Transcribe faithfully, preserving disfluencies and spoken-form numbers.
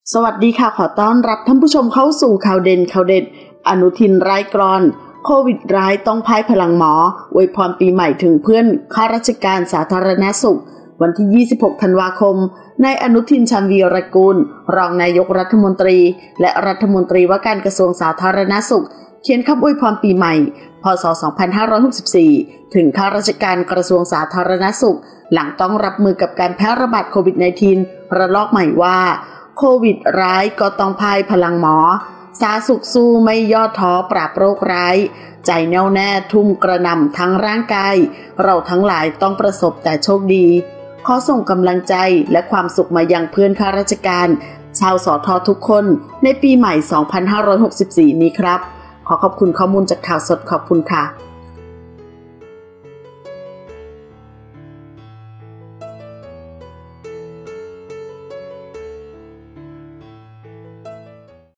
สวัสดีค่ะขอต้อนรับท่านผู้ชมเข้าสู่ข่าวเด่นข่าวเด็ดอนุทินร้ายกรอนโควิดร้ายต้องพ่ายพลังหมออวยพรปีใหม่ถึงเพื่อนข้าราชการสาธารณสุขวันที่ยี่สิบหกธันวาคมนายอนุทินชาญวีรกูลรองนายกรัฐมนตรีและรัฐมนตรีว่าการกระทรวงสาธารณสุขเขียนคำอวยพรปีใหม่พ.ศ. สองพันห้าร้อยหกสิบสี่ถึงข้าราชการกระทรวงสาธารณสุขหลังต้องรับมือกับการแพร่ระบาดโควิด สิบเก้า ระลอกใหม่ว่าโควิดร้ายก็ต้องพ่ายพลังหมอสาธารณสุขสู้ไม่ย่อท้อปราบโรคร้ายใจแน่วแน่ทุ่มกระหน่ำทั้งร่างกายเราทั้งหลายต้องประสบแต่โชคดีขอส่งกำลังใจและความสุขมายังเพื่อนข้าราชการชาวสททุกคนในปีใหม่ สองพันห้าร้อยหกสิบสี่ นี้ครับขอขอบคุณข้อมูลจากข่าวสดขอบคุณค่ะ